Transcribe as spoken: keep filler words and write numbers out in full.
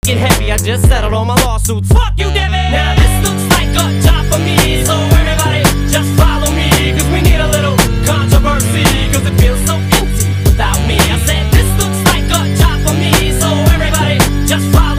Get heavy, I just settled all my lawsuits. Fuck you, Devin! Now this